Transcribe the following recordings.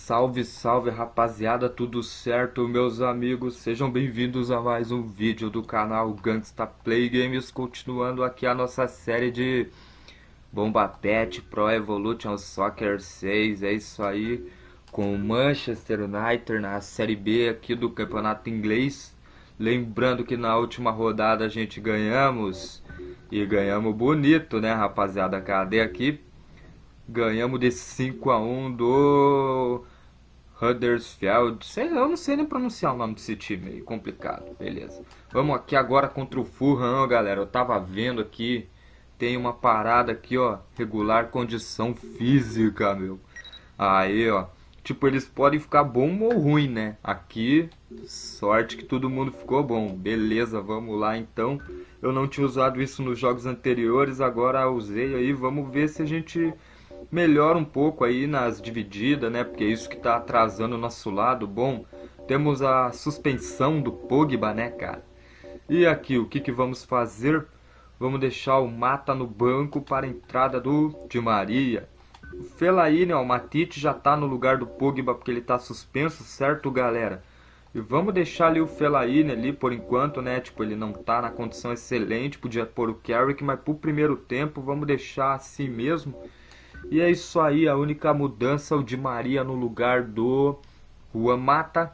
Salve, salve rapaziada, tudo certo meus amigos? Sejam bem-vindos a mais um vídeo do canal Gangsta Play Games. Continuando aqui a nossa série de Bomba Pet Pro Evolution Soccer 6. É isso aí, com o Manchester United na Série B aqui do Campeonato Inglês. Lembrando que na última rodada a gente ganhamos, e ganhamos bonito, né rapaziada? Cadê aqui? Ganhamos de 5-1 do Huddersfield. Eu não sei nem pronunciar o nome desse time, meio complicado. Beleza. Vamos aqui agora contra o Fulham, galera. Eu tava vendo aqui, tem uma parada aqui, ó, regular condição física, meu. Aí, ó, tipo, eles podem ficar bom ou ruim, né? Aqui, sorte que todo mundo ficou bom. Beleza, vamos lá então. Eu não tinha usado isso nos jogos anteriores, agora usei aí. Vamos ver se a gente melhora um pouco aí nas divididas, né? Porque é isso que tá atrasando o nosso lado. Bom, temos a suspensão do Pogba, né, cara? E aqui, o que vamos fazer? Vamos deixar o Mata no banco para a entrada do Di Maria. O Fellaini, ó, o Matite já tá no lugar do Pogba porque ele tá suspenso, certo, galera? E vamos deixar ali o Fellaini ali por enquanto, né? Tipo, ele não tá na condição excelente, podia pôr o Carrick, mas pro primeiro tempo vamos deixar assim mesmo. E é isso aí, a única mudança é o Di Maria no lugar do Juan Mata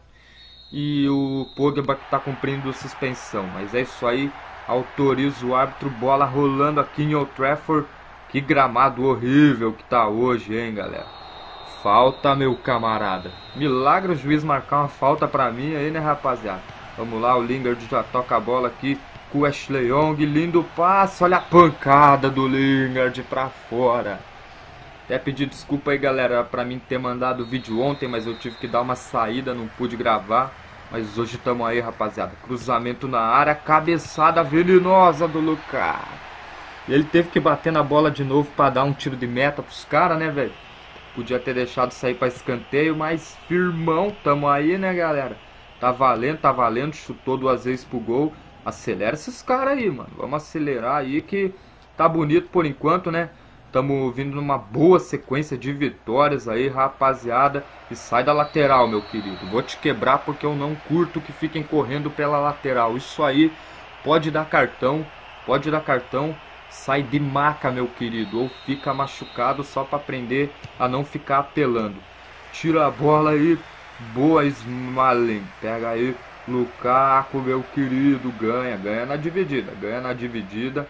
e o Pogba que está cumprindo suspensão. Mas é isso aí, autoriza o árbitro, bola rolando aqui em Old Trafford. Que gramado horrível que tá hoje, hein, galera? Falta, meu camarada. Milagre o juiz marcar uma falta pra mim aí, né, rapaziada? Vamos lá, o Lingard já toca a bola aqui com o Ashley Young. Lindo passe, olha a pancada do Lingard pra fora. Até pedir desculpa aí, galera, pra mim ter mandado o vídeo ontem, mas eu tive que dar uma saída, não pude gravar. Mas hoje estamos aí, rapaziada. Cruzamento na área, cabeçada venenosa do Lucas. E ele teve que bater na bola de novo pra dar um tiro de meta pros caras, né, velho? Podia ter deixado sair pra escanteio, mas firmão, tamo aí, né, galera? Tá valendo, chutou 2 vezes pro gol. Acelera esses caras aí, mano. Vamos acelerar aí que tá bonito por enquanto, né? Estamos vindo numa boa sequência de vitórias aí, rapaziada. E sai da lateral, meu querido. Vou te quebrar porque eu não curto que fiquem correndo pela lateral. Isso aí pode dar cartão, pode dar cartão. Sai de maca, meu querido. Ou fica machucado só para aprender a não ficar apelando. Tira a bola aí. Boa, Smalling. Pega aí, Lukaku, meu querido. Ganha na dividida. Ganha na dividida.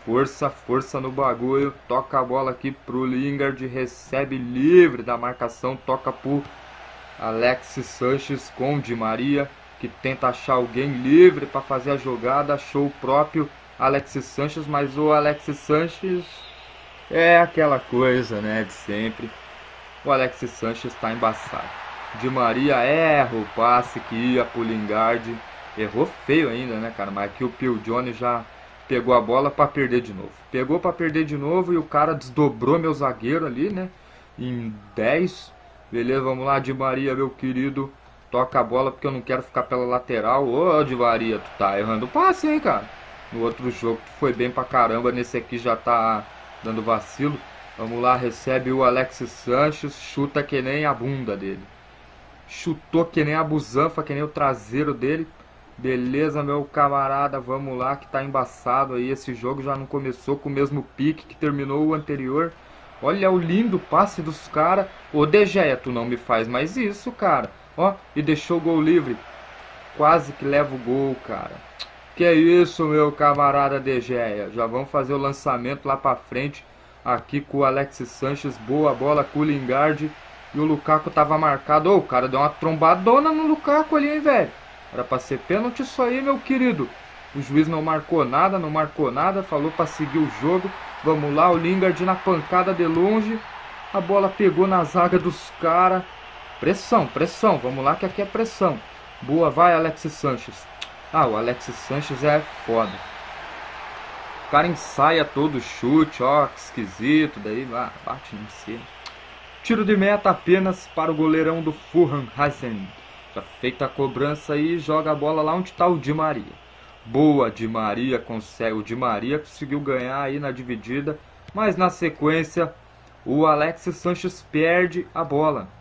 Força no bagulho, toca a bola aqui pro Lingard, recebe livre da marcação, toca pro Alexis Sanchez com Di Maria, que tenta achar alguém livre para fazer a jogada, achou o próprio Alexis Sanchez, mas o Alexis Sanchez é aquela coisa, né, de sempre. O Alexis Sanchez está embaçado. Di Maria erra o passe que ia pro Lingard, errou feio ainda, né, cara, mas aqui o Phil Jones já pegou a bola para perder de novo. Pegou para perder de novo e o cara desdobrou meu zagueiro ali, né? Em 10. Beleza, vamos lá, Di Maria, meu querido. Toca a bola porque eu não quero ficar pela lateral. Ô, Di Maria, tu tá errando o passe, hein, cara? No outro jogo tu foi bem pra caramba. Nesse aqui já tá dando vacilo. Vamos lá, recebe o Alexis Sanchez. Chuta que nem a bunda dele. Chutou que nem a busanfa, que nem o traseiro dele. Beleza, meu camarada, vamos lá que tá embaçado aí. Esse jogo já não começou com o mesmo pique que terminou o anterior. Olha o lindo passe dos caras. Ô, De Gea, tu não me faz mais isso, cara. Ó, e deixou o gol livre. Quase que leva o gol, cara. Que é isso, meu camarada De Gea. Já vamos fazer o lançamento lá pra frente. Aqui com o Alexis Sanchez. Boa bola com o Lingard. E o Lukaku tava marcado. Ô, o cara deu uma trombadona no Lukaku ali, hein, velho. Era pra ser pênalti isso aí, meu querido. O juiz não marcou nada, falou pra seguir o jogo. Vamos lá, o Lingard na pancada de longe. A bola pegou na zaga dos caras. Pressão, vamos lá que aqui é pressão. Boa, vai Alexis Sanchez. Ah, o Alexis Sanchez é foda. O cara ensaia todo o chute, ó, que esquisito. Daí bate em cima. Tiro de meta apenas para o goleirão do Fulham, Hazen. Já feita a cobrança aí, joga a bola lá onde está o Di Maria. Boa, Di Maria consegue. O Di Maria conseguiu ganhar aí na dividida, mas na sequência o Alexis Sanchez perde a bola.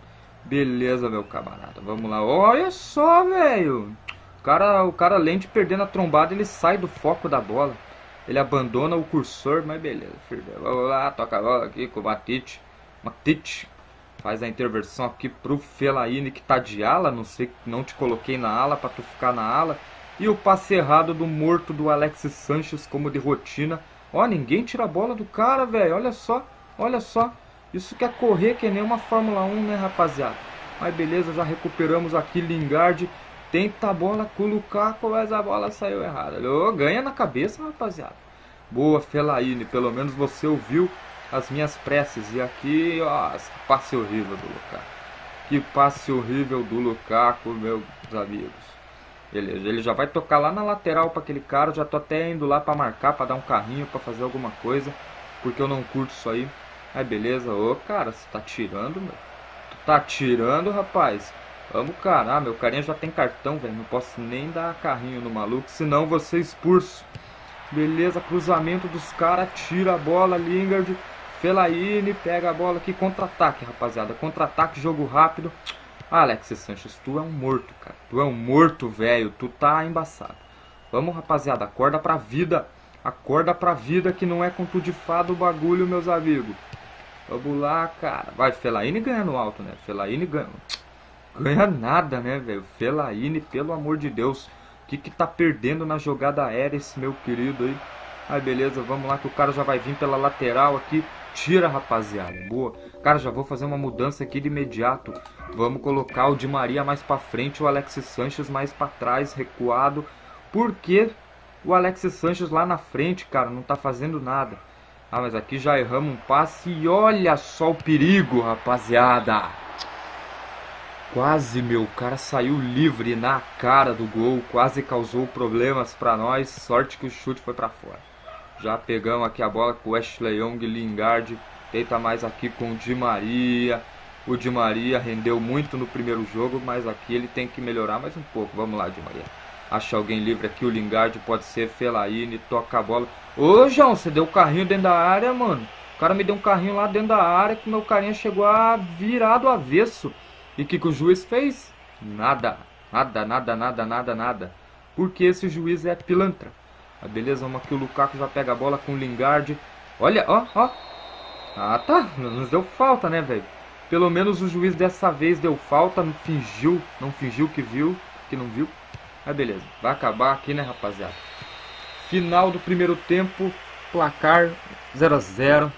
Beleza, meu camarada. Vamos lá. Olha só, velho. O cara, além de perder na trombada, ele sai do foco da bola. Ele abandona o cursor, mas beleza. Vamos lá, toca a bola aqui com o Matite. Matite faz a intervenção aqui pro Fellaini, que tá de ala. Não sei, não te coloquei na ala pra tu ficar na ala. E o passe errado do morto do Alexis Sanchez como de rotina. Ó, ninguém tira a bola do cara, velho. Olha só, olha só. Isso que é correr que nem uma Fórmula 1, né, rapaziada? Mas beleza, já recuperamos aqui. Lingard tenta a bola com o Lukaku, mas a bola saiu errada. Ganha na cabeça, rapaziada. Boa, Fellaini. Pelo menos você ouviu as minhas preces. E aqui, ó, que passe horrível do Lukaku. Que passe horrível do Lukaku, meus amigos. Beleza, ele já vai tocar lá na lateral para aquele cara. Já tô até indo lá para marcar, para dar um carrinho, para fazer alguma coisa. Porque eu não curto isso aí. Aí beleza, ô cara, você tá tirando, meu? Tu tá tirando, rapaz? Vamos, cara. Ah, meu carinha já tem cartão, velho. Não posso nem dar carrinho no maluco, senão vou ser expulso. Beleza, cruzamento dos caras. Tira a bola, Lingard. Fellaini pega a bola aqui. Contra-ataque, rapaziada. Contra-ataque, jogo rápido. Ah, Alexis Sanchez, tu é um morto, cara. Tu é um morto, velho. Tu tá embaçado. Vamos, rapaziada. Acorda pra vida. Acorda pra vida que não é conto de fada o bagulho, meus amigos. Vamos lá, cara. Vai, Fellaini ganha no alto, né? Fellaini ganha. Ganha nada, né, velho? Fellaini, pelo amor de Deus. O que tá perdendo na jogada aérea esse meu querido aí? Aí, beleza, vamos lá que o cara já vai vir pela lateral aqui. Tira, rapaziada. Boa. Cara, já vou fazer uma mudança aqui de imediato. Vamos colocar o Di Maria mais pra frente, o Alexis Sanchez mais pra trás, recuado. Porque o Alexis Sanchez lá na frente, cara, não tá fazendo nada. Ah, mas aqui já erramos um passe e olha só o perigo, rapaziada. Quase, meu, o cara saiu livre na cara do gol. Quase causou problemas pra nós. Sorte que o chute foi pra fora. Já pegamos aqui a bola com o Ashley Young, Lingard. Tenta mais aqui com o Di Maria. O Di Maria rendeu muito no primeiro jogo, mas aqui ele tem que melhorar mais um pouco. Vamos lá, Di Maria. Acha alguém livre aqui, o Lingard, pode ser Fellaini, toca a bola. Ô, João, você deu o carrinho dentro da área, mano. O cara me deu um carrinho lá dentro da área que meu carinha chegou a virar do avesso. E o que o juiz fez? Nada. Nada. Porque esse juiz é pilantra. Ah, beleza, vamos aqui, o Lukaku já pega a bola com o Lingard. Olha, ó. Ah, tá. Não nos deu falta, né, velho? Pelo menos o juiz dessa vez deu falta. Não fingiu que viu, que não viu. Ah, beleza. Vai acabar aqui, né, rapaziada? Final do primeiro tempo. Placar 0-0.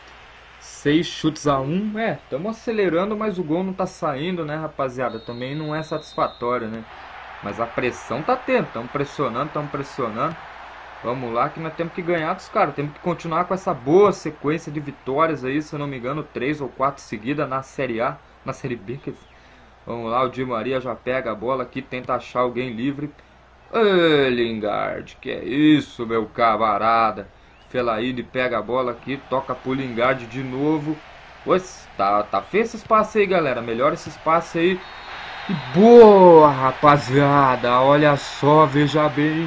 6 chutes a 1. É, estamos acelerando, mas o gol não tá saindo, né, rapaziada? Também não é satisfatório, né? Mas a pressão tá tendo. Estamos pressionando. Vamos lá que nós temos que ganhar dos caras. Temos que continuar com essa boa sequência de vitórias aí. Se eu não me engano, 3 ou 4 seguidas na Série A. Na Série B, quer dizer. Vamos lá, o Di Maria já pega a bola aqui, tenta achar alguém livre. Ei, Lingard, que é isso, meu camarada. Fellaini pega a bola aqui, toca pro Lingard de novo. Pois, tá feio esse espaço aí, galera. Melhora esse espaço aí. E boa, rapaziada. Olha só, veja bem.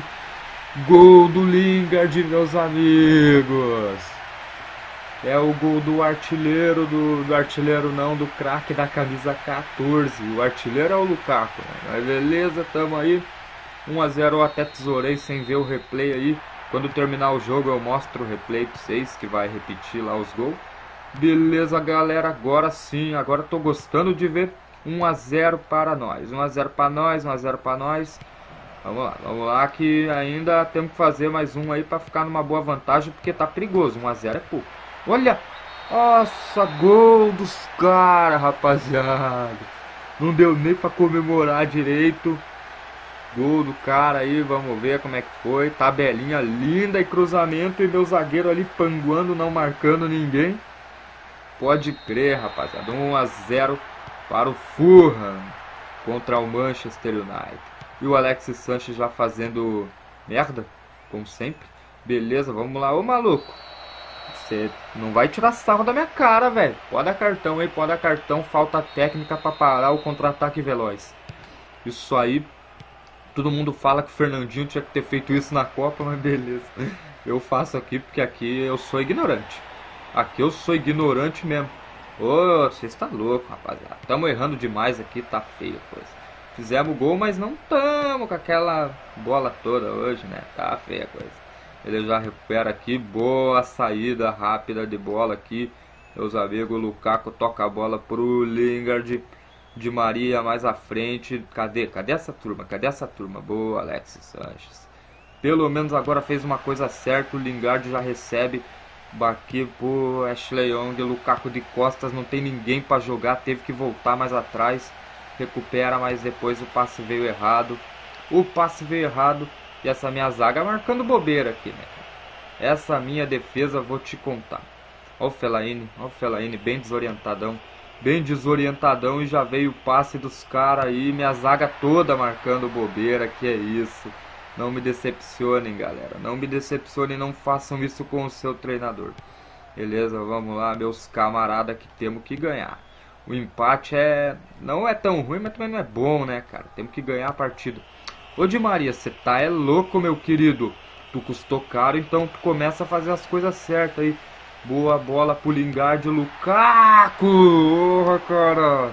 Gol do Lingard, meus amigos. É o gol do artilheiro, do artilheiro não, do craque da camisa 14. O artilheiro é o Lukaku, né? Mas beleza, tamo aí. 1-0, eu até tesourei sem ver o replay aí. Quando terminar o jogo eu mostro o replay pra vocês, que vai repetir lá os gols. Beleza, galera, agora sim, agora tô gostando de ver. 1-0 para nós, 1-0 para nós, 1-0 para nós. Vamos lá que ainda temos que fazer mais um aí pra ficar numa boa vantagem, porque tá perigoso, 1-0 é pouco. Olha, nossa, gol dos caras, rapaziada. Não deu nem pra comemorar direito. Gol do cara aí, vamos ver como é que foi. Tabelinha linda e cruzamento e meu zagueiro ali panguando, não marcando ninguém. Pode crer, rapaziada. 1-0 para o Fulham contra o Manchester United. E o Alexis Sanchez já fazendo merda, como sempre. Beleza, vamos lá. Ô, maluco. Você não vai tirar sarro da minha cara, velho. Pode dar cartão aí, pode dar cartão. Falta técnica pra parar o contra-ataque veloz. Isso aí. Todo mundo fala que o Fernandinho tinha que ter feito isso na Copa, mas beleza. Eu faço aqui porque aqui eu sou ignorante. Aqui eu sou ignorante mesmo. Ô, você está louco, rapaziada. Tamo errando demais aqui, tá feio a coisa. Fizemos gol, mas não tamo com aquela bola toda hoje, né? Tá feia a coisa. Ele já recupera aqui, boa saída rápida de bola aqui. Meus amigos, o Lukaku toca a bola pro Lingard. Di Maria mais à frente. Cadê? Cadê essa turma? Cadê essa turma? Boa, Alexis Sanches. Pelo menos agora fez uma coisa certa. O Lingard já recebe. Aqui pro Ashley Young. Lukaku de costas. Não tem ninguém para jogar. Teve que voltar mais atrás. Recupera, mas depois o passe veio errado. O passe veio errado. E essa minha zaga marcando bobeira aqui, né? Essa minha defesa vou te contar. Ó o Fellaini bem desorientadão. Bem desorientadão e já veio o passe dos caras aí. Minha zaga toda marcando bobeira. Que é isso. Não me decepcionem, galera. Não me decepcionem. Não façam isso com o seu treinador. Beleza, vamos lá, meus camaradas, que temos que ganhar. O empate não é tão ruim, mas também não é bom, né, cara? Temos que ganhar a partida. Ô Di Maria, você tá louco, meu querido. Tu custou caro, então tu começa a fazer as coisas certas aí. Boa bola pro Lingard, Lukaku! Porra, cara!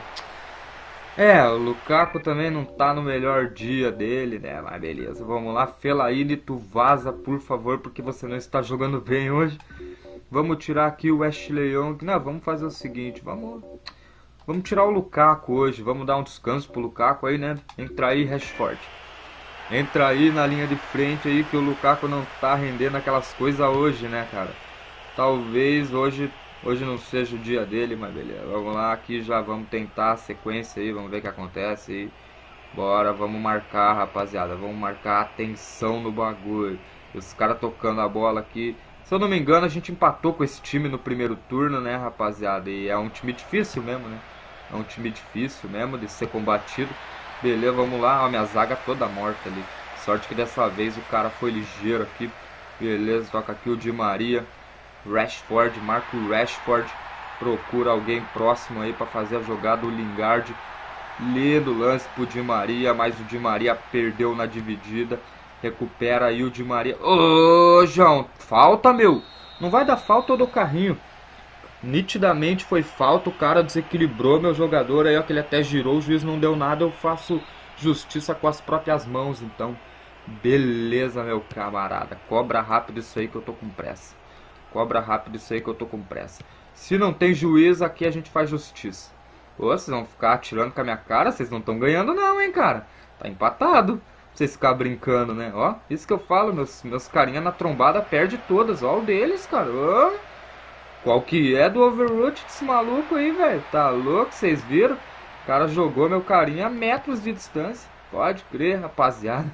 O Lukaku também não tá no melhor dia dele, né? Mas beleza, vamos lá. Fellaini, tu vaza, por favor, porque você não está jogando bem hoje. Vamos tirar aqui o Ashley Young. Não, vamos fazer o seguinte, vamos tirar o Lukaku hoje. Vamos dar um descanso pro Lukaku aí, né? Entra aí, Rashford. Entra aí na linha de frente aí, que o Lukaku não tá rendendo aquelas coisas hoje, né, cara? Talvez hoje não seja o dia dele, mas beleza. Vamos lá, aqui já vamos tentar a sequência aí, vamos ver o que acontece aí. Bora, vamos marcar, rapaziada. Vamos marcar atenção no bagulho. Os caras tocando a bola aqui. Se eu não me engano, a gente empatou com esse time no primeiro turno, né, rapaziada? E é um time difícil mesmo, né? É um time difícil mesmo de ser combatido. Beleza, vamos lá. Ó, minha zaga toda morta ali. Sorte que dessa vez o cara foi ligeiro aqui. Beleza, toca aqui o Di Maria. Rashford, marca o Rashford. Procura alguém próximo aí para fazer a jogada. O Lingard lê do lance pro Di Maria, mas o Di Maria perdeu na dividida. Recupera aí o Di Maria. Ô, João, falta, meu. Não vai dar falta, eu dou carrinho. Nitidamente foi falta, o cara desequilibrou meu jogador aí, ó, que ele até girou, o juiz não deu nada, eu faço justiça com as próprias mãos, então. Beleza, meu camarada. Cobra rápido isso aí que eu tô com pressa. Cobra rápido isso aí que eu tô com pressa. Se não tem juiz, aqui a gente faz justiça. Ô, vocês vão ficar atirando com a minha cara? Vocês não estão ganhando não, hein, cara. Tá empatado. Vocês ficarem brincando, né? Ó, isso que eu falo, meus carinha na trombada perde todas. Ó, o deles, cara. Ó, qual que é do Overwatch desse maluco aí, velho? Tá louco? Vocês viram? O cara jogou meu carinha a metros de distância. Pode crer, rapaziada.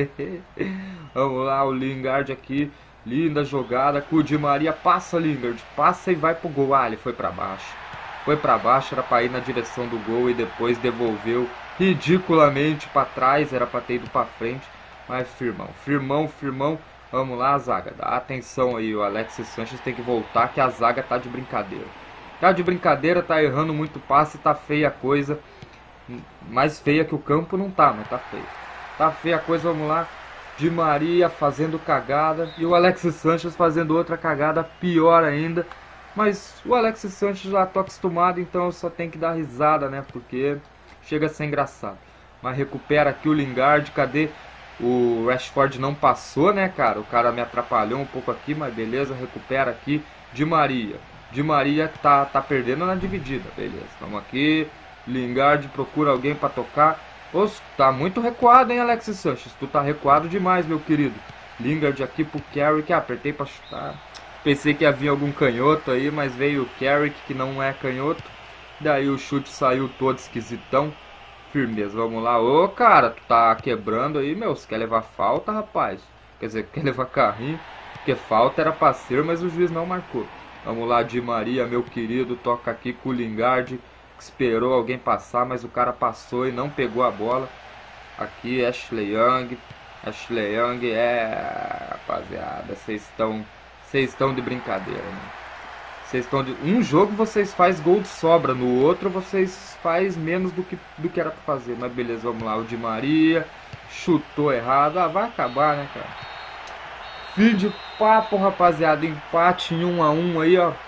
Vamos lá, o Lingard aqui. Linda jogada com o Di Maria. Passa, Lingard. Passa e vai pro gol. Ah, ele foi pra baixo. Foi pra baixo, era pra ir na direção do gol e depois devolveu ridiculamente pra trás. Era pra ter ido pra frente. Mas firmão. Vamos lá, zaga. Dá atenção aí. O Alexis Sanches tem que voltar, que a zaga tá de brincadeira. Tá de brincadeira, tá errando muito passe. Tá feia a coisa. Mais feia que o campo não tá, mas tá feio. Tá feia a coisa, vamos lá. Di Maria fazendo cagada e o Alexis Sanches fazendo outra cagada pior ainda. Mas o Alexis Sanches já tô acostumado, então eu só tenho que dar risada, né? Porque chega a ser engraçado. Mas recupera aqui o Lingard, cadê? O Rashford não passou, né, cara? O cara me atrapalhou um pouco aqui, mas beleza, recupera aqui. Di Maria. Di Maria tá perdendo na dividida, beleza. Vamos aqui. Lingard procura alguém para tocar. Ô, tá muito recuado, hein, Alexis Sanches? Tu tá recuado demais, meu querido. Lingard aqui pro Carrick. Apertei pra chutar. Pensei que havia algum canhoto aí, mas veio o Carrick, que não é canhoto. Daí o chute saiu todo esquisitão. Firmeza, vamos lá. Ô, cara, tu tá quebrando aí, meu. Você quer levar falta, rapaz? Quer dizer, quer levar carrinho? Porque falta era pra ser, mas o juiz não marcou. Vamos lá, Di Maria, meu querido. Toca aqui com o Lingard. Esperou alguém passar, mas o cara passou e não pegou a bola. Aqui, Ashley Young. Ashley Young rapaziada, vocês estão de brincadeira, né? Vocês estão de um jogo vocês faz gol de sobra, no outro vocês faz menos do que era pra fazer. Mas beleza, vamos lá, o Di Maria chutou errado. Ah, vai acabar, né, cara? Fim de papo, rapaziada. Empate em 1 a 1 aí, ó.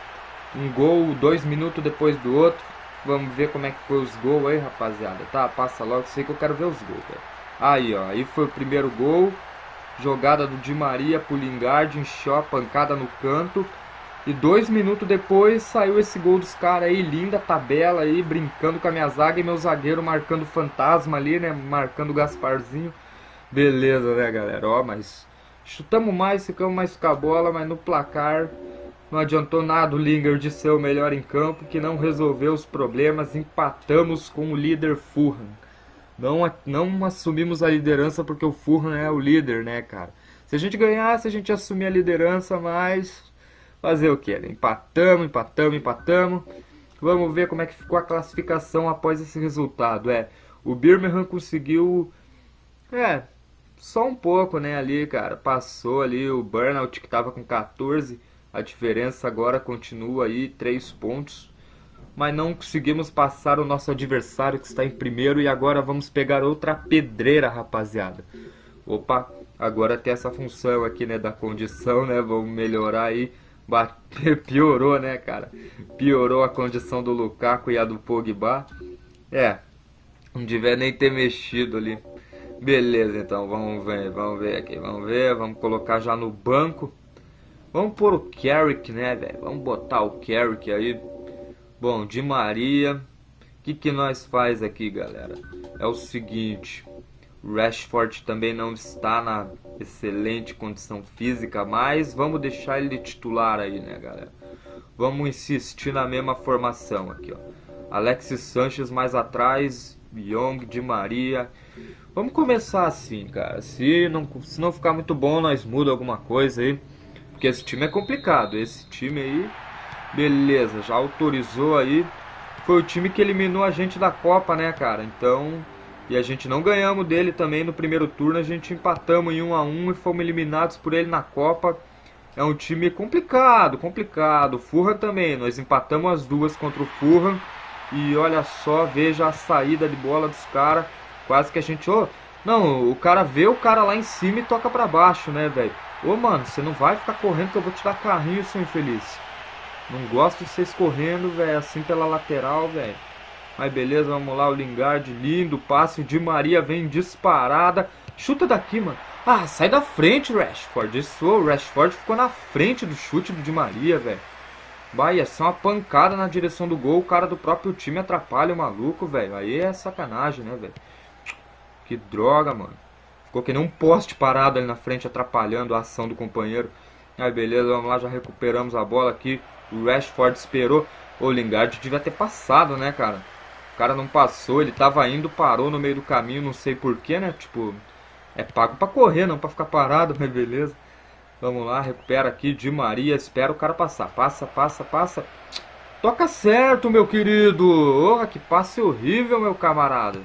Um gol 2 minutos depois do outro. Vamos ver como é que foi os gols aí, rapaziada. Tá, passa logo, sei que eu quero ver os gols, velho. Aí, ó, aí foi o primeiro gol. Jogada do Di Maria pro Lingard, encheu a pancada no canto. E 2 minutos depois saiu esse gol dos caras aí, linda tabela aí, brincando com a minha zaga e meu zagueiro marcando fantasma ali, né? Marcando o Gasparzinho. Beleza, né, galera? Ó, mas chutamos mais, ficamos mais com a bola, mas no placar não adiantou nada o Lingard ser o melhor em campo, que não resolveu os problemas. Empatamos com o líder Fulham. Não assumimos a liderança porque o Fulham é o líder, né, cara? Se a gente ganhasse, a gente ia assumir a liderança, mas fazer o que? Empatamos. Vamos ver como é que ficou a classificação após esse resultado. O Birmingham conseguiu, só um pouco, né, ali, cara. Passou ali o Burnout, que tava com 14. A diferença agora continua aí, 3 pontos. Mas não conseguimos passar o nosso adversário, que está em primeiro. E agora vamos pegar outra pedreira, rapaziada. Opa, agora tem essa função aqui, né, da condição, né? Vamos melhorar aí. Piorou, né, cara? Piorou a condição do Lukaku e a do Pogba. Não devia nem ter mexido ali. Beleza, então, vamos ver aqui, vamos colocar já no banco. Vamos pôr o Carrick, né, velho? Vamos botar o Carrick aí. Bom, Di Maria. O que nós faz aqui, galera? É o seguinte. O Rashford também não está na excelente condição física, mas vamos deixar ele titular aí, né, galera? Vamos insistir na mesma formação aqui, ó. Alexis Sanchez mais atrás, Young, Di Maria. Vamos começar assim, cara. Se não ficar muito bom, nós muda alguma coisa aí. Porque esse time é complicado. Esse time aí, beleza, já autorizou aí. Foi o time que eliminou a gente da Copa, né, cara? Então, e a gente não ganhamos dele também no primeiro turno. A gente empatamos em 1 a 1 e fomos eliminados por ele na Copa. É um time complicado. O Fulham também. Nós empatamos as duas contra o Fulham. E olha só, veja a saída de bola dos caras. Quase que a gente... não, o cara vê o cara lá em cima e toca pra baixo, né, velho? Mano, você não vai ficar correndo que eu vou te dar carrinho, seu infeliz. Não gosto de vocês correndo, velho, assim pela lateral, velho. Mas beleza, vamos lá, o Lingard, lindo passe, o Di Maria vem disparada. Chuta daqui, mano. Ah, sai da frente, Rashford. O Rashford ficou na frente do chute do Di Maria, velho. Vai, é só uma pancada na direção do gol. O cara do próprio time atrapalha o maluco, velho. Aí é sacanagem, né, velho? Que droga, mano. Ficou que nem um poste parado ali na frente, atrapalhando a ação do companheiro. Aí beleza, vamos lá, já recuperamos a bola aqui. O Rashford esperou. O Lingard devia ter passado, né, cara? O cara não passou, ele tava indo, parou no meio do caminho, não sei porquê, né? Tipo, é pago pra correr, não pra ficar parado, mas beleza. Vamos lá, recupera aqui, Di Maria, espera o cara passar. Passa. Toca certo, meu querido. Que passe horrível, meu camarada.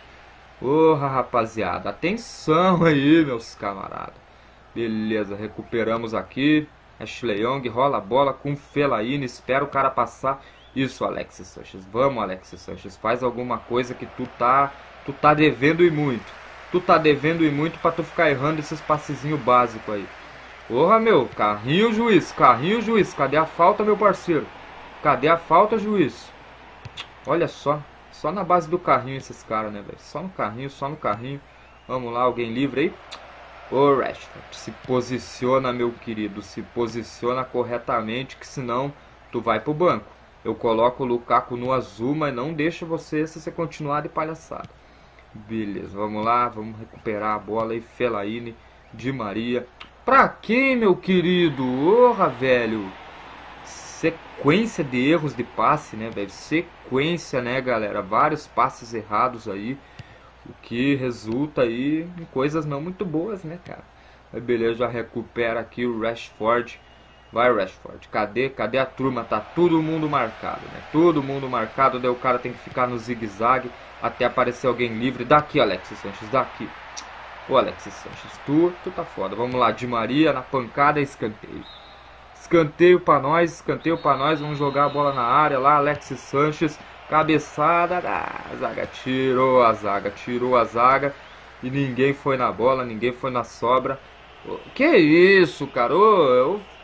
Rapaziada, atenção aí, meus camaradas. Beleza, recuperamos aqui. Ashley Young rola a bola com Fellaini, espera o cara passar. Isso, Alexis Sanchez. Vamos, Alexis Sanchez, faz alguma coisa que tu tá devendo e muito. Tu tá devendo e muito pra tu ficar errando esses passezinhos básicos aí. Meu, carrinho, juiz. Cadê a falta, meu parceiro? Cadê a falta, juiz? Olha só. Só na base do carrinho esses caras, né, velho? Só no carrinho. Vamos lá, alguém livre aí? Rashford, se posiciona, meu querido. Se posiciona corretamente, que senão tu vai pro banco. Eu coloco o Lukaku no azul, mas não deixo você se você continuar de palhaçada. Beleza, vamos lá. Vamos recuperar a bola aí. Fellaini, Di Maria. Pra quem, meu querido? Velho. Sequência de erros de passe, né, velho? Sequência, né, galera? Vários passes errados aí. O que resulta aí em coisas não muito boas, né, cara? Aí beleza, já recupera aqui o Rashford. Vai, Rashford. Cadê a turma? Tá todo mundo marcado, né? Todo mundo marcado. Daí o cara tem que ficar no zigue-zague até aparecer alguém livre. Daqui, Alexis Sanchez, daqui. Alexis Sanchez, tu tá foda. Vamos lá, Di Maria na pancada, escanteio. Escanteio pra nós, vamos jogar a bola na área lá, Alexis Sanchez, cabeçada, a zaga tirou a zaga e ninguém foi na bola, ninguém foi na sobra. Que isso, cara?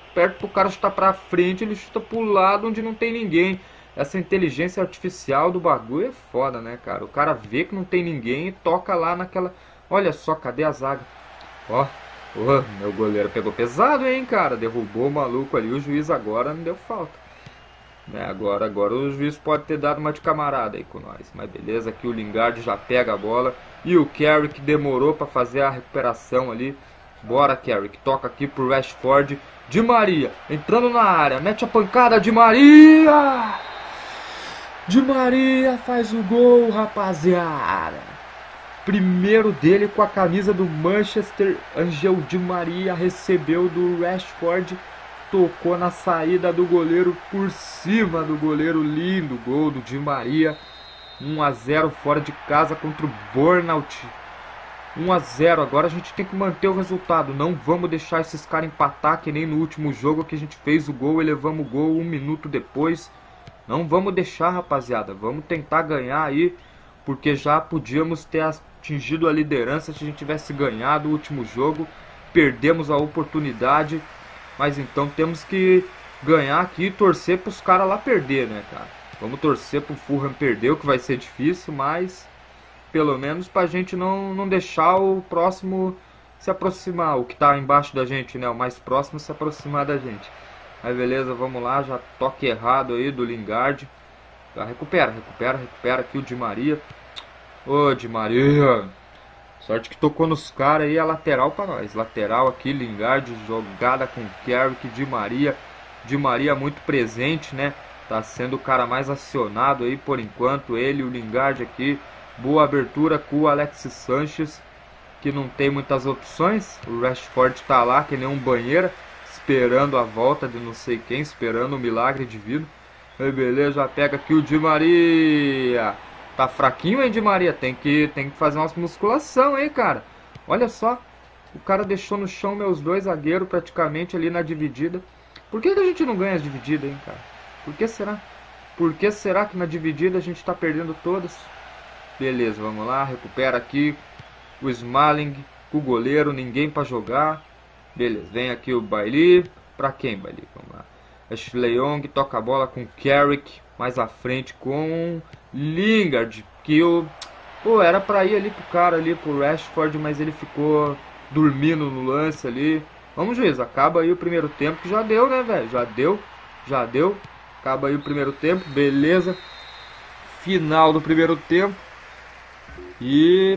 perto pro cara chutar pra frente, ele chuta pro lado onde não tem ninguém. Essa inteligência artificial do bagulho é foda, né, cara? O cara vê que não tem ninguém e toca lá naquela... Olha só, cadê a zaga? Ó, meu goleiro pegou pesado, hein, cara? Derrubou o maluco ali, o juiz agora não deu falta. Agora o juiz pode ter dado uma de camarada aí com nós. Mas beleza, aqui o Lingard já pega a bola. E o Carrick demorou para fazer a recuperação ali. Bora, Carrick, toca aqui pro Rashford. Di Maria, entrando na área, mete a pancada, Di Maria! Di Maria faz o gol, rapaziada. Primeiro dele com a camisa do Manchester. Angel Di Maria recebeu do Rashford. Tocou na saída do goleiro por cima do goleiro. Lindo gol do Di Maria. 1 a 0 fora de casa contra o Burnout. 1 a 0. Agora a gente tem que manter o resultado. Não vamos deixar esses caras empatar que nem no último jogo que a gente fez o gol e levamos o gol 1 minuto depois. Não vamos deixar, rapaziada. Vamos tentar ganhar aí, porque já podíamos ter atingido a liderança se a gente tivesse ganhado o último jogo. Perdemos a oportunidade, mas então temos que ganhar aqui e torcer para os caras lá perder, né, cara? Vamos torcer para o Fulham perder, o que vai ser difícil, mas pelo menos para a gente não deixar o próximo se aproximar, o que está embaixo da gente, né? O mais próximo se aproximar da gente. Aí beleza, vamos lá, já toque errado aí do Lingard. Já recupera aqui o Di Maria. Ô, Di Maria. Sorte que tocou nos caras aí, a lateral pra nós. Lateral aqui, Lingard, jogada com Carrick, Di Maria. Di Maria muito presente, né? Tá sendo o cara mais acionado aí por enquanto. Ele, o Lingard aqui. Boa abertura com o Alexis Sanchez, que não tem muitas opções. O Rashford tá lá, que nem um banheiro, esperando a volta de não sei quem, esperando o milagre divino. Aí beleza, já pega aqui o Di Maria. Tá fraquinho, hein, Di Maria? Tem que fazer umas musculação, hein, cara? Olha só, o cara deixou no chão meus dois zagueiros praticamente ali na dividida. Por que a gente não ganha as divididas, hein, cara? Por que será? Por que será que na dividida a gente tá perdendo todas? Beleza, vamos lá, recupera aqui o Smalling com o goleiro, ninguém pra jogar. Beleza, vem aqui o Bailly. Pra quem, Bailly? Vamos lá. Ashley Young toca a bola com Carrick. Mais à frente com Lingard. Que o... Pô, era pra ir ali pro cara ali, pro Rashford, mas ele ficou dormindo no lance ali. Vamos, juiz, acaba aí o primeiro tempo, que já deu, né, velho? Já deu. Acaba aí o primeiro tempo, beleza. Final do primeiro tempo. E...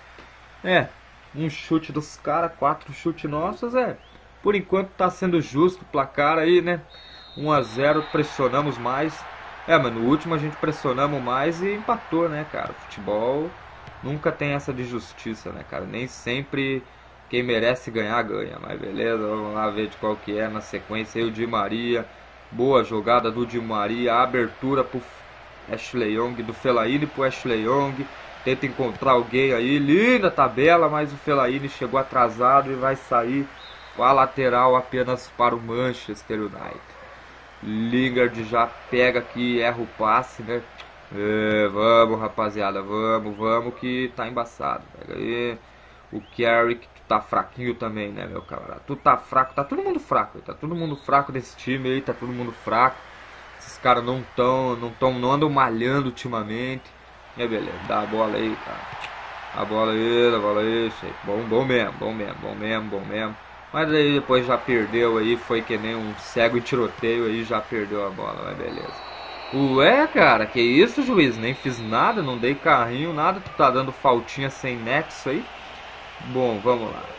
um chute dos caras, 4 chutes nossos, por enquanto tá sendo justo o placar aí, né? 1 a 0, pressionamos mais. Mas no último a gente pressionamos mais e empatou, né, cara? Futebol nunca tem essa de justiça, né, cara? Nem sempre quem merece ganhar, ganha. Mas beleza, vamos lá ver de qual que é na sequência aí o Di Maria. Boa jogada do Di Maria, abertura pro Ashley Young, do Fellaini pro Ashley Young. Tenta encontrar alguém aí, linda tabela, mas o Fellaini chegou atrasado e vai sair com a lateral apenas para o Manchester United. Lingard já pega aqui, erra o passe, né? Vamos, rapaziada, vamos que tá embaçado. Pega aí. O Carrick, tu tá fraquinho também, né, meu camarada? Tu tá fraco, tá todo mundo fraco desse time aí, tá todo mundo fraco. Esses caras não andam malhando ultimamente. Beleza, dá a bola aí, cara. A bola aí, bom mesmo. Mas aí depois já perdeu aí, foi que nem um cego em tiroteio aí, já perdeu a bola, mas beleza. Cara, que isso, juiz? Nem fiz nada, não dei carrinho, nada. Tu tá dando faltinha sem nexo aí. Bom, vamos lá.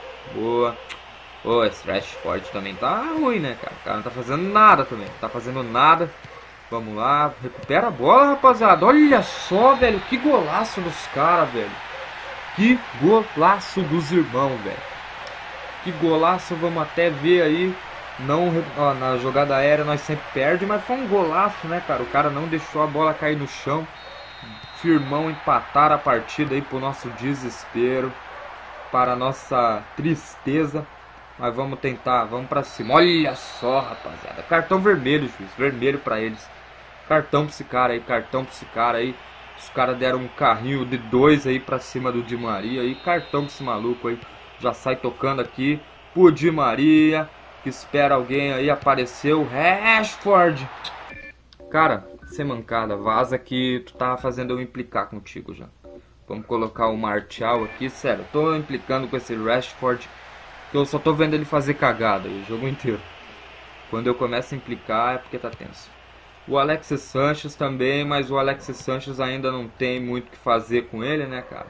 Boa. Esse Rashford também tá ruim, né, cara? O cara não tá fazendo nada também, não tá fazendo nada. Vamos lá, recupera a bola, rapaziada. Olha só, velho, que golaço dos caras, velho. Que golaço dos irmãos, velho. Que golaço, vamos até ver aí. Não, na jogada aérea nós sempre perde, mas foi um golaço, né, cara? O cara não deixou a bola cair no chão. Firmão empatar a partida aí pro nosso desespero, para a nossa tristeza. Mas vamos tentar, vamos pra cima. Olha só, rapaziada. Cartão vermelho, juiz. Vermelho pra eles. Cartão pra esse cara aí. Os caras deram um carrinho de 2 aí pra cima do Di Maria. E cartão pra esse maluco aí. Já sai tocando aqui pro Di Maria. que espera alguém aí. Apareceu Rashford. Cara, sem mancada, vaza que tu tá fazendo eu implicar contigo já. Vamos colocar o Martial aqui, sério, eu tô implicando com esse Rashford, que eu só tô vendo ele fazer cagada aí, o jogo inteiro. Quando eu começo a implicar é porque tá tenso. O Alexis Sanchez também, mas o Alexis Sanchez ainda não tem muito o que fazer com ele, né, cara?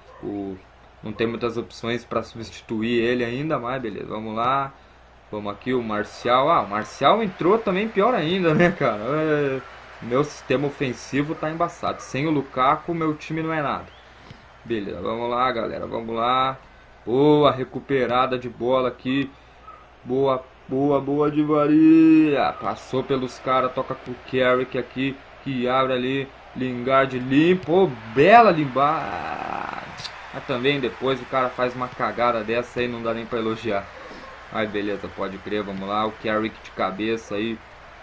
Não tem muitas opções pra substituir ele ainda, mas beleza, vamos lá. Vamos aqui, o Martial. Ah, o Martial entrou também, pior ainda, né, cara? Meu sistema ofensivo tá embaçado. Sem o Lukaku, meu time não é nada. Beleza, vamos lá, galera, vamos lá. Boa, recuperada de bola aqui. Boa, boa, boa de varia. Passou pelos caras, toca com o Carrick aqui, que abre ali. Lingard limpa, oh, bela limpa. Mas também depois o cara faz uma cagada dessa aí, não dá nem pra elogiar. Aí beleza, pode crer, vamos lá. O Carrick de cabeça aí.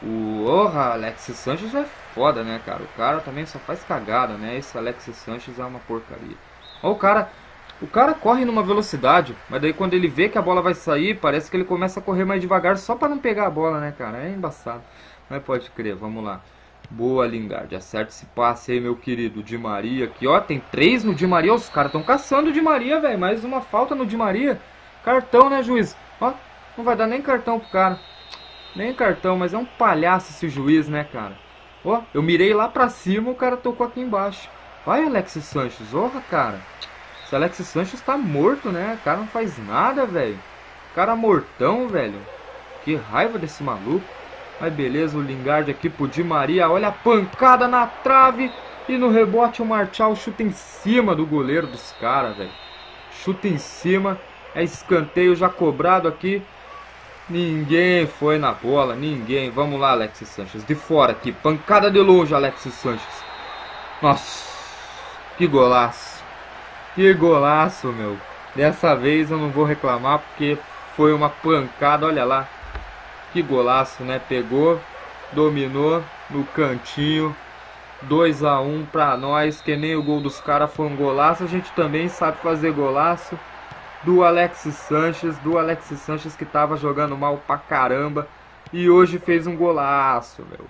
Alexis Sanchez é foda, né, cara? O cara também só faz cagada, né? Esse Alexis Sanchez é uma porcaria. Ó, o cara corre numa velocidade, mas daí quando ele vê que a bola vai sair, parece que ele começa a correr mais devagar só pra não pegar a bola, né, cara? É embaçado. Mas pode crer, vamos lá. Boa, Lingard. Acerta esse passe aí, meu querido. Di Maria aqui, ó. Tem 3 no Di Maria. Os caras estão caçando o Di Maria, velho. Mais uma falta no Di Maria. Cartão, né, juiz? Ó, não vai dar nem cartão pro cara. Nem cartão, mas é um palhaço esse juiz, né, cara? Ó, eu mirei lá pra cima, o cara tocou aqui embaixo. Vai, Alexis Sanchez. Orra, cara. Esse Alexis Sanchez tá morto, né? O cara não faz nada, velho. Cara mortão, velho. Que raiva desse maluco. Mas beleza, o Lingard aqui pro Di Maria. Olha a pancada na trave. E no rebote o Martial chuta em cima do goleiro dos caras, velho. Chuta em cima. É escanteio já cobrado aqui. Ninguém foi na bola, ninguém. Vamos lá, Alexis Sanchez. De fora aqui, pancada de longe, Alexis Sanchez. Nossa, que golaço. Que golaço, meu. Dessa vez eu não vou reclamar porque foi uma pancada, olha lá. Que golaço, né? Pegou, dominou no cantinho. 2 a 1 pra nós, que nem o gol dos caras foi um golaço. A gente também sabe fazer golaço. Do Alexis Sanchez que tava jogando mal pra caramba e hoje fez um golaço, meu.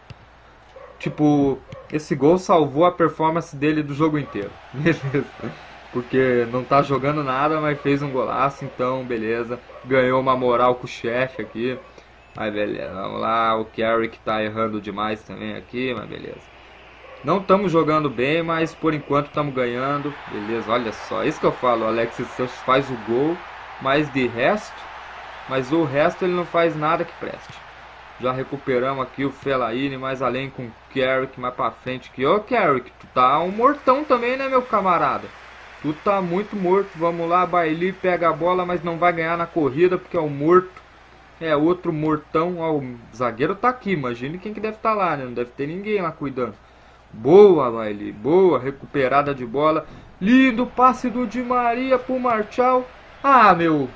Tipo, esse gol salvou a performance dele do jogo inteiro. Beleza. Porque não tá jogando nada, mas fez um golaço, então beleza. Ganhou uma moral com o chefe aqui. Mas beleza, vamos lá. O Carrick tá errando demais também aqui, mas beleza. Não estamos jogando bem, mas por enquanto estamos ganhando. Beleza, olha só. Isso que eu falo, o Alexis Sanchez faz o gol, mas o resto ele não faz nada que preste. Já recuperamos aqui o Fellaini, mais além com o Carrick, mais pra frente aqui. Ô Carrick, tu tá um mortão também, né, meu camarada? Tu tá muito morto. Vamos lá, Bailly pega a bola, mas não vai ganhar na corrida porque é o morto. É outro mortão. Ó, o zagueiro tá aqui, imagine quem que deve estar lá, né? Não deve ter ninguém lá cuidando. Boa, Bailly, boa, recuperada de bola. Lindo passe do Di Maria pro Martial. Ah, meu.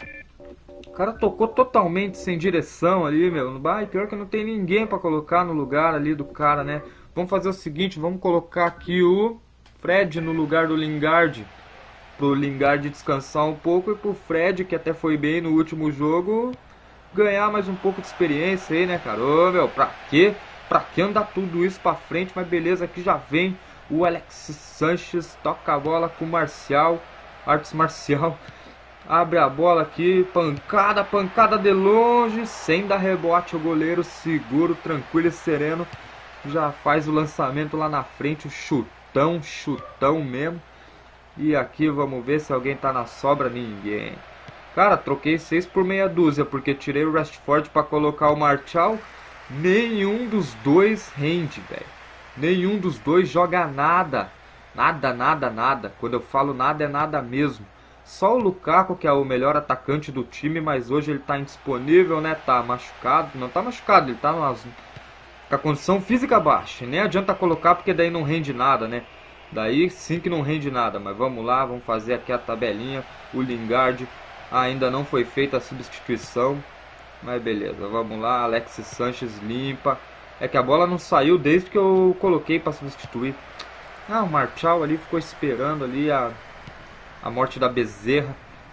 O cara tocou totalmente sem direção ali, meu. Pior que não tem ninguém pra colocar no lugar ali do cara, né? Vamos fazer o seguinte, vamos colocar aqui o Fred no lugar do Lingard. Pro Lingard descansar um pouco e pro Fred, que até foi bem no último jogo, ganhar mais um pouco de experiência aí, né, cara? Ô, meu, pra quê? Pra que andar tudo isso pra frente? Mas beleza, aqui já vem o Alexis Sanchez. Toca a bola com o Martial. Artes Marcial. Abre a bola aqui. Pancada, pancada de longe. Sem dar rebote. O goleiro seguro, tranquilo e sereno. Já faz o lançamento lá na frente. O chutão, chutão mesmo. E aqui vamos ver se alguém tá na sobra. Ninguém. Cara, troquei 6 por meia dúzia. Porque tirei o Rashford pra colocar o Martial. Nenhum dos dois rende, velho. Nenhum dos dois joga nada. Nada, nada, nada. Quando eu falo nada, é nada mesmo. Só o Lukaku, que é o melhor atacante do time, mas hoje ele tá indisponível, né? Tá machucado. Não tá machucado, ele tá com a condição física baixa. Nem adianta colocar, porque daí não rende nada, né? Daí sim que não rende nada. Mas vamos lá, vamos fazer aqui a tabelinha. O Lingard ainda não foi feita a substituição. Mas beleza, vamos lá, Alexis Sanchez limpa. É que a bola não saiu desde que eu coloquei para substituir. Ah, o Martial ali ficou esperando ali a morte da bezerra.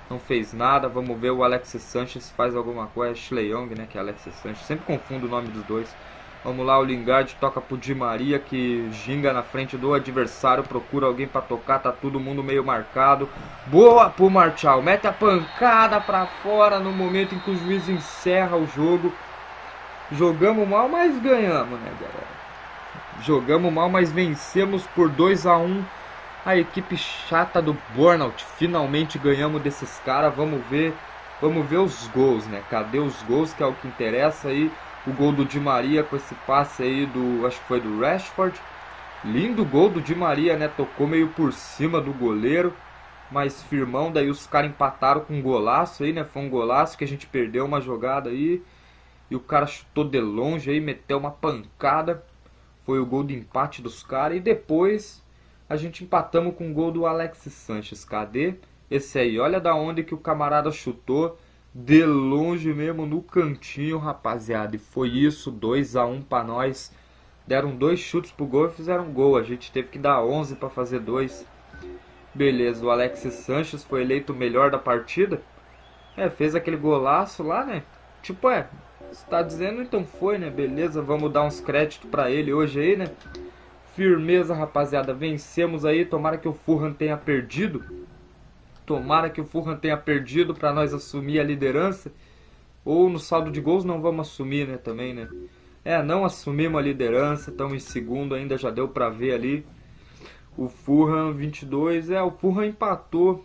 não fez nada. Vamos ver o Alexis Sanchez faz alguma coisa. Ashley Young, né, que é Alexis Sanchez. Sempre confundo o nome dos dois. Vamos lá, o Lingard toca pro Di Maria, que ginga na frente do adversário, procura alguém pra tocar, tá todo mundo meio marcado. Boa pro Martial, mete a pancada pra fora no momento em que o juiz encerra o jogo. Jogamos mal, mas ganhamos, né, galera? Jogamos mal, mas vencemos por 2-1. A equipe chata do Burnout. Finalmente ganhamos desses caras. Vamos ver os gols, né? Cadê os gols, que é o que interessa aí? O gol do Di Maria com esse passe aí do, acho que foi do Rashford. Lindo gol do Di Maria, né? Tocou meio por cima do goleiro, mas firmão. Daí os caras empataram com um golaço aí, né? Foi um golaço que a gente perdeu uma jogada aí. E o cara chutou de longe aí, meteu uma pancada. Foi o gol de empate dos caras. E depois a gente empatamos com o gol do Alexis Sanchez. Cadê? Esse aí, olha da onde que o camarada chutou. De longe mesmo, no cantinho, rapaziada. E foi isso, 2-1 pra nós. Deram 2 chutes pro gol e fizeram um gol. A gente teve que dar 11 pra fazer 2. Beleza, o Alexis Sanchez foi eleito o melhor da partida. Fez aquele golaço lá, né? Tipo, você tá dizendo, então foi, né? Beleza, vamos dar uns créditos pra ele hoje aí, né? Firmeza, rapaziada. Vencemos aí, tomara que o Fulham tenha perdido. Tomara que o Fulham tenha perdido para nós assumir a liderança. Ou no saldo de gols não vamos assumir, né, também, né? Não assumimos a liderança, estamos em segundo ainda, já deu para ver ali. O Fulham 22, o Fulham empatou,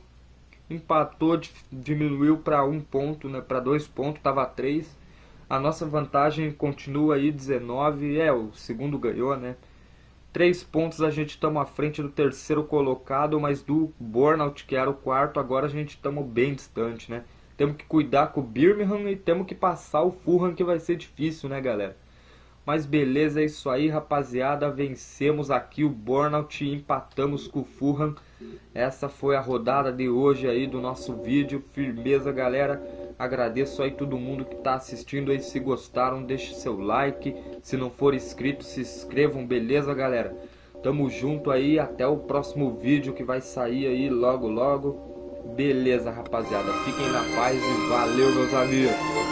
diminuiu para 1 ponto, né, para 2 pontos, tava 3. A nossa vantagem continua aí 19, o segundo ganhou, né? 3 pontos a gente estamos à frente do terceiro colocado, mas do Burnout, que era o quarto, agora a gente estamos bem distante, né? Temos que cuidar com o Birmingham e temos que passar o Fulham, que vai ser difícil, né, galera? Mas beleza, é isso aí, rapaziada. Vencemos aqui o Burnout e empatamos com o Fulham. Essa foi a rodada de hoje aí do nosso vídeo. Firmeza, galera. Agradeço aí todo mundo que está assistindo aí. Se gostaram, deixe seu like. Se não for inscrito, se inscrevam. Beleza, galera? Tamo junto aí. Até o próximo vídeo que vai sair aí logo, logo. Beleza, rapaziada. Fiquem na paz e valeu, meus amigos.